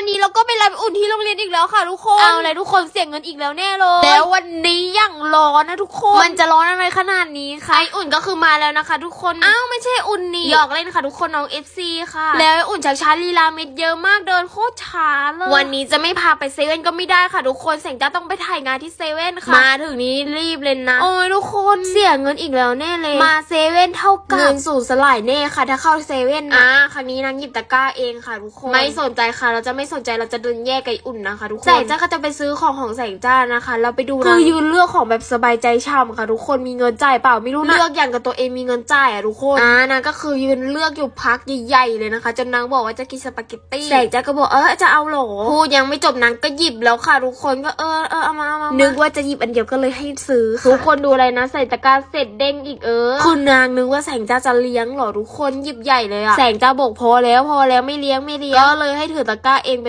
วันนี้เราก็ไปรับอุ่นที่โรงเรียนอีกแล้วค่ะทุกคนเอาอะไรทุกคนเสียเงินอีกแล้วแน่เลยแล้ววันนี้อย่างร้อนนะทุกคนมันจะร้อนอะไรขนาดนี้คะไออุ่นก็คือมาแล้วนะคะทุกคนอ้าวไม่ใช่อุ่นนี่หยอกเล่นค่ะทุกคนน้อง FC ค่ะแล้วอุ่นจากช้าลีลาเม็ดเยอะมากเดินโคตรช้าเลยวันนี้จะไม่พาไปเซเว่นก็ไม่ได้ค่ะทุกคนแสงจ้าต้องไปถ่ายงานที่เซเว่นค่ะมาถึงนี้รีบเลยนะโอ้ยทุกคนเสียเงินอีกแล้วแน่เลยมาเซเว่นเท่ากับเงินสูญสลายแน่ค่ะถ้าเข้าเซเว่นนะครั้งนี้นางหยิบตะกร้าเองค่ะทุกคนไม่สนใจค่ะเราจะไม่สนใจเราจะเดินแยกไก่อุ่นนะคะทุกคนแสงจ้าก็จะไปซื้อของแสงจ้านะคะเราไปดูนะคือยืนเลือกของแบบสบายใจช่ำค่ะทุกคนมีเงินจ่ายเปล่าไม่รู้นะเลือกอย่างกับตัวเองมีเงินจ่ายอะทุกคนนางก็คือยืนเลือกอยู่พักใหญ่ๆเลยนะคะจนนางบอกว่าจะกินสปาเกตตี้แสงจ้าก็บอกจะเอาหรอพูดยังไม่จบนางก็หยิบแล้วค่ะทุกคนก็เอามานึกว่าจะหยิบอันเดียวก็เลยให้ซื้อทุกคนดูอะไรนะใส่ตะกร้าเสร็จเด้งอีกคือนางนึกว่าแสงจ้าจะเลี้ยงหรอทุกคนหยิบใหญ่เลยอะแสงจ้าบอกพอแล้วไม่เลี้ยงก็เลยให้ถือตะกร้าเอง